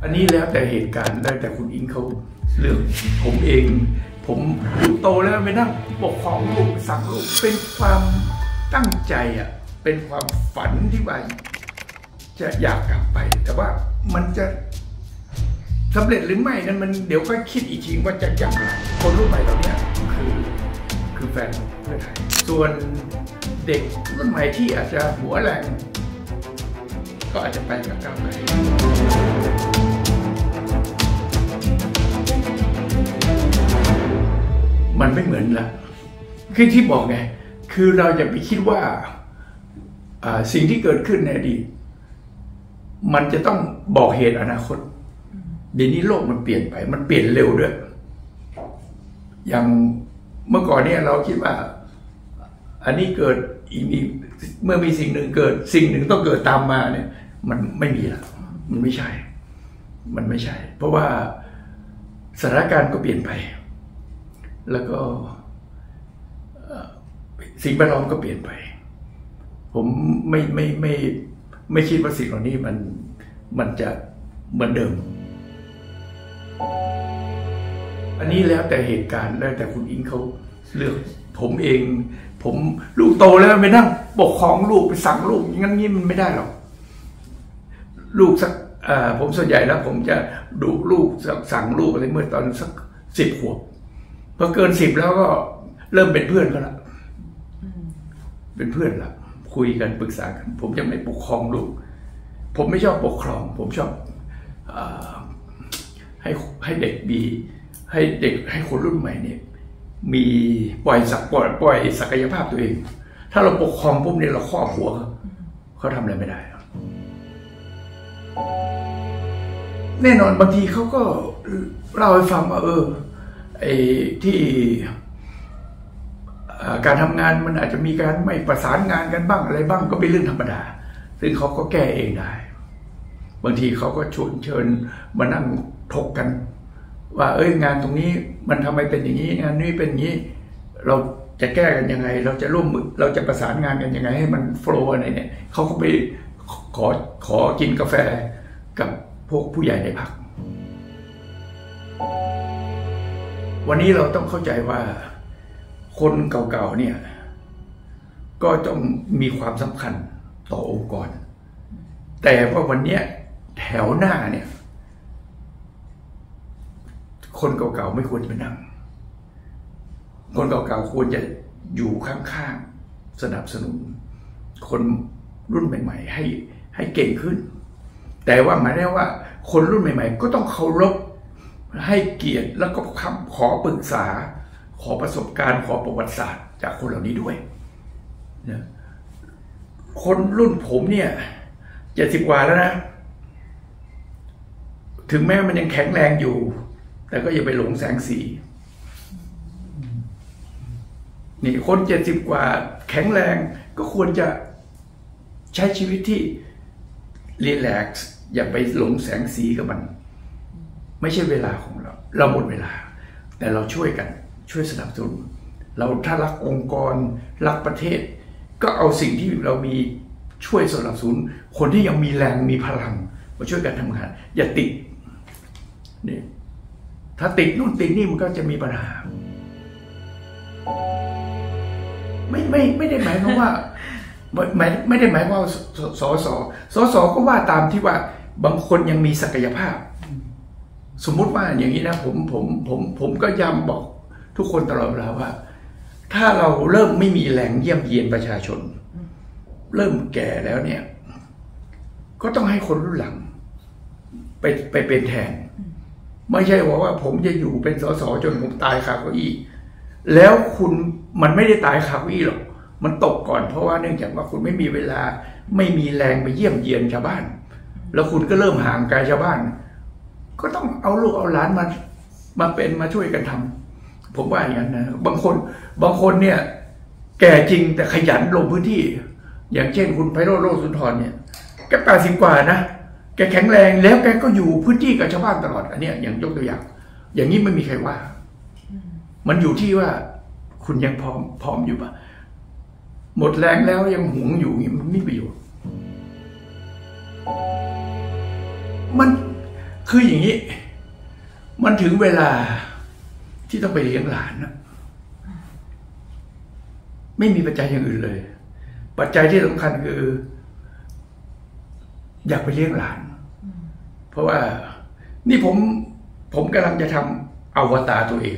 อันนี้แล้วแต่เหตุการณ์แล้วแต่คุณอิงเขาเรื่องผมเองผมโตแล้วไปนั่งปกครองลูกสั่งลูกเป็นความตั้งใจอ่ะเป็นความฝันที่ว่าจะอยากกลับไปแต่ว่ามันจะสำเร็จหรือไม่นั้นมันเดี๋ยวก็คิดอีกทีว่าจะอย่างไรคนรุ่นใหม่เราเนี่ยคือแฟนเพื่อไทยส่วนเด็กรุ่นใหม่ที่อาจจะหัวแรงก็อาจจะไปกับก้าวไกลมันไม่เหมือนละคือที่บอกไงคือเราอย่าไปคิดว่าสิ่งที่เกิดขึ้นในอดีตมันจะต้องบอกเหตุอนาคตเดี๋ยวนี้โลกมันเปลี่ยนไปมันเปลี่ยนเร็วด้วยอย่างเมื่อก่อนเนี่ยเราคิดว่าอันนี้เกิดอีกเมื่อมีสิ่งหนึ่งเกิดสิ่งหนึ่งต้องเกิดตามมาเนี่ยมันไม่มีละมันไม่ใช่เพราะว่าสถานการณ์ก็เปลี่ยนไปแล้วก็สิ่งแวดล้อมก็เปลี่ยนไปผมไม่คิดว่าสิ่งเหล่านี้มันจะเหมือนเดิมอันนี้แล้วแต่เหตุการณ์แล้วแต่คุณอิงเขาเลือกผมเองผมลูกโตแล้วไปนั่งปกครองลูกไปสั่งลูกงั้นงี้มันไม่ได้หรอกลูกสักผมส่วนใหญ่แล้วผมจะดุลูกสั่งลูกอะไรเมื่อตอนสัก10 ขวบพอเกิน10แล้วก็เริ่มเป็นเพื่อนกันละเป็นเพื่อนละคุยกันปรึกษากันผมจะไม่ปกครองลูกผมไม่ชอบปกครองผมชอบให้เด็กมีให้คนรุ่นใหม่เนี่ยมีปล่อยศักยภาพตัวเองถ้าเราปกครองปุ๊บเนี่ยเราครอบหัวเขาทำอะไรไม่ได้แน่นอนบางทีเขาก็เล่าให้ฟังว่าไอ้ที่การทำงานมันอาจจะมีการไม่ประสานงานกันบ้างอะไรบ้างก็เป็นเรื่องธรรมดาซึ่งเขาก็แก้เองได้บางทีเขาก็เชิญมานั่งถกกันว่างานตรงนี้มันทำไมเป็นอย่างนี้งานนี้เป็นอย่างนี้เราจะแก้กันยังไงเราจะร่วมมือเราจะประสานงานกันยังไงให้มันโฟล์อะไรเนี่ยเขาก็ไปขอกินกาแฟกับพวกผู้ใหญ่ในพรรควันนี้เราต้องเข้าใจว่าคนเก่าๆเนี่ยก็ต้องมีความสำคัญต่อองค์กรแต่ว่าวันนี้แถวหน้าเนี่ยคนเก่าๆไม่ควรจะไปนั่งคนเก่าๆควรจะอยู่ข้างๆสนับสนุนคนรุ่นใหม่ๆให้เก่งขึ้นแต่ว่าหมายถึงว่าคนรุ่นใหม่ๆก็ต้องเคารพให้เกียรติแล้วก็ขอปรึกษาขอประสบการณ์ขอประวัติศาสตร์จากคนเหล่านี้ด้วยนะคนรุ่นผมเนี่ย70 กว่าแล้วนะถึงแม้มันยังแข็งแรงอยู่แต่ก็อย่าไปหลงแสงสีนี่คน70 กว่าแข็งแรงก็ควรจะใช้ชีวิตที่รีแลกซ์อย่าไปหลงแสงสีกับมันไม่ใช่เวลาของเราหมดเวลาแต่เราช่วยกันช่วยสนับสนุนเราถ้ารักองค์กรรักประเทศก็เอาสิ่งที่เรามีช่วยสนับสนุนคนที่ยังมีแรงมีพลังมาช่วยกันทำงานอย่าติดนี่ถ้าติดนู่นติดนี่มันก็จะมีปัญหาไม่ได้หมายความว่าไม่ได้หมายว่าสสก็ว่าตามที่ว่าบางคนยังมีศักยภาพสมมุติว่าอย่างนี้นะผมก็ย้ำบอกทุกคนตลอดเวลาว่าถ้าเราเริ่มไม่มีแรงเยี่ยมเยียนประชาชนเริ่มแก่แล้วเนี่ยก็ต้องให้คนรุ่นหลังไปเป็นแทนไม่ใช่ว่าผมจะอยู่เป็นสสจนผมตายคาเก้าอี้แล้วคุณมันไม่ได้ตายคาเก้าอี้หรอกมันตกก่อนเพราะว่าเนื่องจากว่าคุณไม่มีเวลาไม่มีแรงไปเยี่ยมเยียนชาวบ้านแล้วคุณก็เริ่มห่างไกลชาวบ้านก็ต้องเอาลูกเอาหลานมาช่วยกันทำผมว่าอย่างนั้นนะบางคนเนี่ยแก่จริงแต่ขยันลงพื้นที่อย่างเช่นคุณไพโรจน์ โลสุนทรเนี่ยแก80 กว่านะแกแข็งแรงแล้วแกก็อยู่พื้นที่กับชาวบ้านตลอดอันนี้อย่างยกตัวอย่างนี้ไม่มีใครว่ามันอยู่ที่ว่าคุณยังพร้อมอยู่ปะหมดแรงแล้วยังหวงอยู่มันไม่มีประโยชน์มันคคืออย่างนี้มันถึงเวลาที่ต้องไปเลี้ยงหลานนะไม่มีปัจจัยอย่างอื่นเลยปัจจัยที่สำคัญคืออยากไปเลี้ยงหลานเพราะว่านี่ผมกำลังจะทำอวตารตัวเอง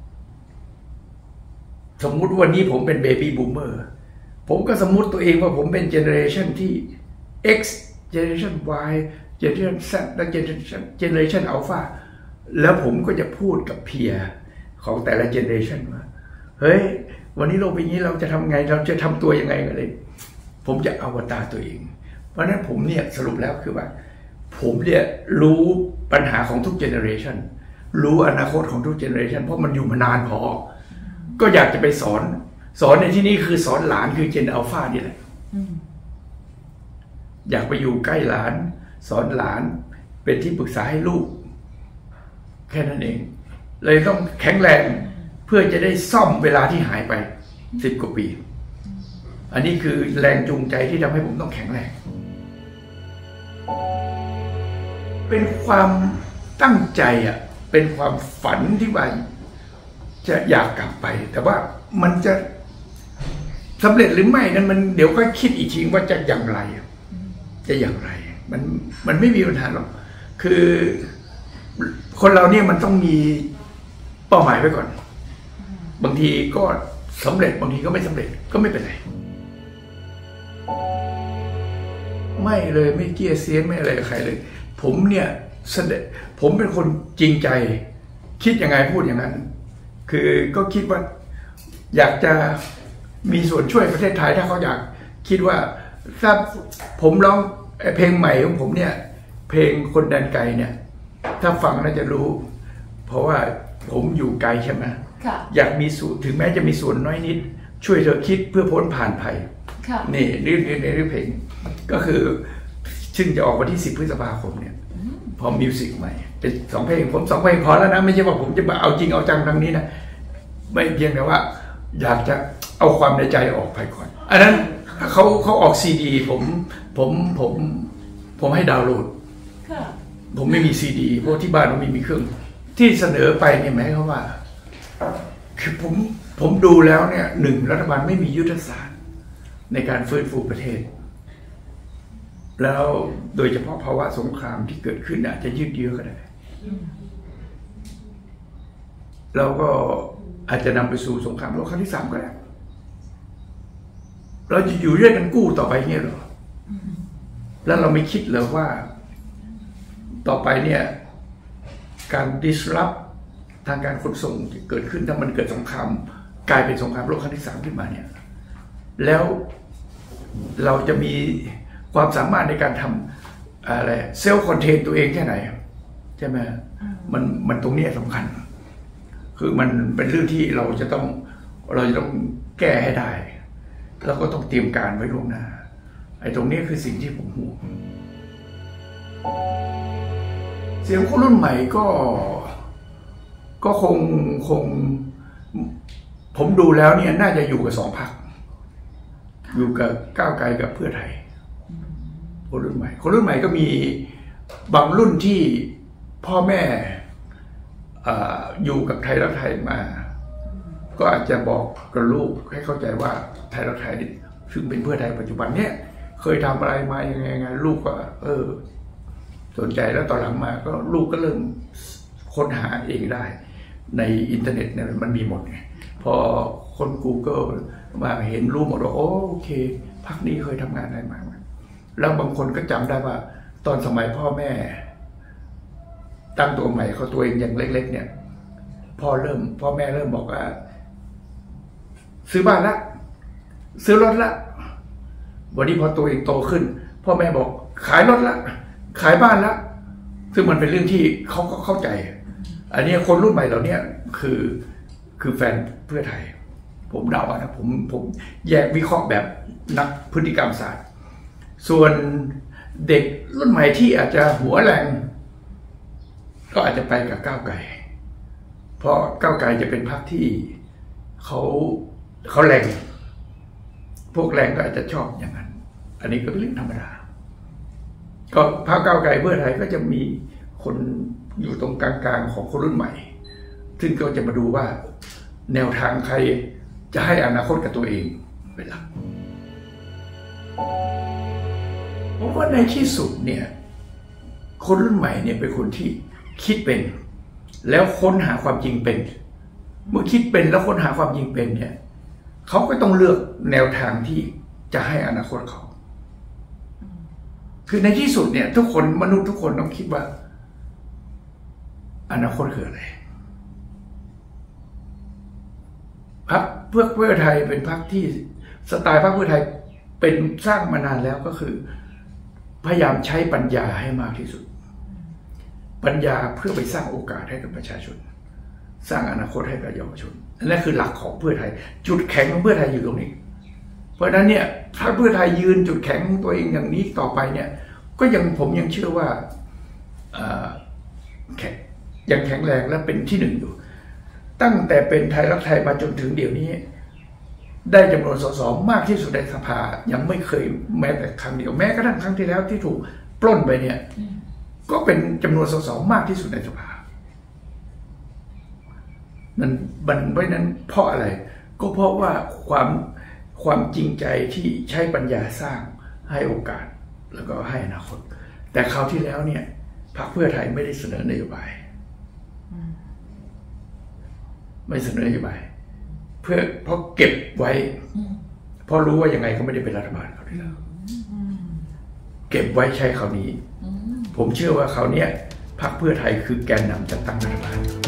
สมมุติวันนี้ผมเป็นเบบี้บูมเมอร์ผมก็สมมุติตัวเองว่าผมเป็นเจเนอเรชันที่ X เจเนอเรชัน Y เจเนอเรชัน Z และเจเนอเรชันอัลฟาแล้วผมก็จะพูดกับเพียร์ของแต่ละเจเนอเรชันว่าเฮ้ยวันนี้โลกเป็นอย่างนี้เราจะทำไงเราจะทำตัวยังไงกันเลยผมจะอวตารตัวเองเพราะนั้นผมเนี่ยสรุปแล้วคือว่าผมเนี่ยรู้ปัญหาของทุกเจเนอเรชันรู้อนาคตของทุกเจเนอเรชันเพราะมันอยู่มานานพอก็อยากจะไปสอนในที่นี้คือสอนหลานคือเจนอัลฟานี่แหละอยากไปอยู่ใกล้หลานสอนหลานเป็นที่ปรึกษาให้ลูกแค่นั้นเองเลยต้องแข็งแรงเพื่อจะได้ซ่อมเวลาที่หายไป10 กว่าปีอันนี้คือแรงจูงใจที่ทำให้ผมต้องแข็งแรงเป็นความตั้งใจอ่ะเป็นความฝันที่ว่าจะอยากกลับไปแต่ว่ามันจะสำเร็จหรือไม่นั้นมันเดี๋ยวก็คิดอีกทีว่าจะอย่างไรมันไม่มีปัญหาหรอกคือคนเราเนี่ยมันต้องมีเป้าหมายไว้ก่อนบางทีก็สำเร็จบางทีก็ไม่สำเร็จก็ไม่เป็นไรไม่เลยไม่เกี้ยเสียไม่อะไรกับใครเลยผมเนี่ยผมเป็นคนจริงใจคิดยังไงพูดอย่างนั้นคือก็คิดว่าอยากจะมีส่วนช่วยประเทศไทยถ้าเขาอยากคิดว่าถ้าผมร้องเพลงใหม่ของผมเนี่ยเพลงคนแดนไกลเนี่ยถ้าฟังน่าจะรู้เพราะว่าผมอยู่ไกลใช่ไหมอยากมีส่วนถึงแม้จะมีส่วนน้อยนิดช่วยเธอคิดเพื่อพ้นผ่านภัยนี่เรื่องเพลงก็คือซึ่งจะออกวันที่10 พฤษภาคมเนี่ยพอมิวสิกใหม่เป็น2 เพลงผม2 เพลงพอแล้วนะไม่ใช่ว่าผมจะมาเอาจริงเอาจังทางนี้นะไม่เพียงแต่ว่าอยากจะเอาความในใจออกไปก่อนอันนั้นเขาออกซีดีผมให้ดาวน์โหลดผมไม่มีซีดีเพราะที่บ้านผมไม่มีเครื่องที่เสนอไปเนี่ยหมายความว่าคือผมดูแล้วเนี่ย1รัฐบาลไม่มียุทธศาสตร์ในการฟื้นฟูประเทศแล้วโดยเฉพาะภาวะสงครามที่เกิดขึ้นอาจจะยืดเยื้อก็ได้แล้วก็อาจจะนำไปสู่สงครามโลกครั้งที่3ก็ได้เราจะอยู่ด้วยกันกู้ต่อไปเงี้ยหรอแล้วเราไม่คิดเลยว่าต่อไปเนี่ยการ disrupt ทางการขนส่งที่เกิดขึ้นถ้ามันเกิดสงครามกลายเป็นสงครามโลกครั้งที่3ขึ้นมาเนี่ยแล้วเราจะมีความสามารถในการทำอะไรเซลล์คอนเทนตัวเองแค่ไหนใช่ไหมมันตรงนี้สำคัญคือมันเป็นเรื่องที่เราจะต้องแก้ให้ได้แล้วก็ต้องเตรียมการไว้ล่วงหน้าไอ้ตรงนี้คือสิ่งที่ผมห่วงเสียงคนรุ่นใหม่ก็คงผมดูแล้วเนี่ยน่าจะอยู่กับ2 พรรคอยู่กับก้าวไกลกับเพื่อไทยคนรุ่นใหม่ก็มีบางรุ่นที่พ่อแม่อยู่กับไทยรักไทยมาก็อาจจะบอกกับลูกให้เข้าใจว่าไทยรักไทยซึ่งเป็นเพื่อไทยปัจจุบันเนี่ยเคยทำอะไรมายังไงลูกก็สนใจแล้วตอนหลังมาก็ลูกก็เริ่มค้นหาเองได้ในอินเทอร์เน็ตเนี่ยมันมีหมดไงพอคน Google มาเห็นรู้หมดว่าโอเคพรรคนี้เคยทำงานอะไรมาแล้วบางคนก็จำได้ว่าตอนสมัยพ่อแม่ตั้งตัวใหม่เขาตัวเองอย่างเล็กๆเนี่ยพ่อแม่เริ่มบอกว่าซื้อบ้านละซื้อรถละวันนี้พอตัวเองโตขึ้นพ่อแม่บอกขายรถละขายบ้านละซึ่งมันเป็นเรื่องที่เขาก็เข้าใจอันนี้คนรุ่นใหม่เหล่านี้คือแฟนเพื่อไทยผมเดานะผมแยกวิเคราะห์แบบนักพฤติกรรมศาสตร์ส่วนเด็กรุ่นใหม่ที่อาจจะหัวแรงก็อาจจะไปกับก้าวไกลเพราะก้าวไกลจะเป็นพรรคที่เขาแรงพวกแรงก็อาจจะชอบอย่างนั้นอันนี้ก็เป็นเรื่องธรรมดาก็พรรคก้าวไกลเพื่อไทยก็จะมีคนอยู่ตรงกลางๆของคนรุ่นใหม่ซึ่งก็จะมาดูว่าแนวทางใครจะให้อนาคตกับตัวเองเป็นหลักเพราะว่าในที่สุดเนี่ยคนรุ่นใหม่เนี่ยเป็นคนที่คิดเป็นแล้วค้นหาความจริงเป็นเมื่อคิดเป็นแล้วค้นหาความจริงเป็นเนี่ยเขาก็ต้องเลือกแนวทางที่จะให้อนาคตเขาคือในที่สุดเนี่ยทุกคนมนุษย์ทุกคนต้องคิดว่าอนาคตคืออะไรพรรคเพื่อไทยเป็นพรรคที่สไตล์พรรคเพื่อไทยเป็นสร้างมานานแล้วก็คือพยายามใช้ปัญญาให้มากที่สุดปัญญาเพื่อไปสร้างโอกาสให้กับประชาชนสร้างอนาคตให้กับเยาวชนนั่นคือหลักของเพื่อไทยจุดแข็งของเพื่อไทยอยู่ตรงนี้เพราะฉะนั้นเนี่ยถ้าเพื่อไทยยืนจุดแข็งของตัวเองอย่างนี้ต่อไปเนี่ยก็ผมยังเชื่อว่ายังแข็งแรงและเป็นที่หนึ่งอยู่ตั้งแต่เป็นไทยรักไทยมาจนถึงเดี๋ยวนี้ได้จำนวนส.ส.มากที่สุดในสภายังไม่เคยแม้แต่ครั้งเดียวแม้กระทั่งครั้งที่แล้วที่ถูกปล้นไปเนี่ยก็เป็นจำนวนส.ส.มากที่สุดในสภาเพราะนั้นเพราะอะไรก็เพราะว่าความจริงใจที่ใช้ปัญญาสร้างให้โอกาสแล้วก็ให้อนาคตแต่คราวที่แล้วเนี่ยพรรคเพื่อไทยไม่ได้เสนอนโยบายไม่เสนอนโยบายเพราะเก็บไว้เพราะรู้ว่ายังไงก็ไม่ได้เป็นรัฐบาลคราวที่แล้วเก็บไว้ใช้คราวนี้ผมเชื่อว่าคราวนี้พรรคเพื่อไทยคือแกนนำจัดตั้งรัฐบาล